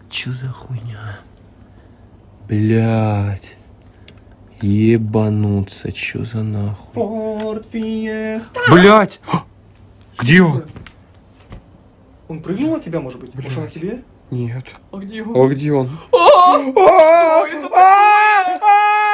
Чё за хуйня? Блядь. Ебануться, чё за нахуй? Ford Fiesta. Блядь! Где он? Он прыгнул на тебя, может быть? Блядь. Пошел на тебе? Нет. А где А где он? Что это?